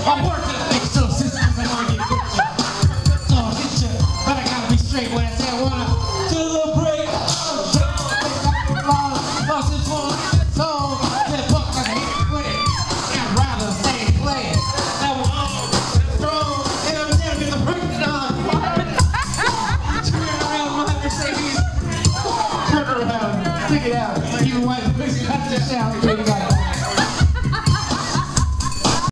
I'm working to fix those systems and I get with you. So hit you, but I gotta be straight when I say I wanna. To the break of dawn, lost its one soul. That fuck I hate with it. I'd rather stay playing. That was all strong, and I'm never gonna break it on. Turn around, my Mercedes. Turn around, stick it out. You white pussy, got to shout.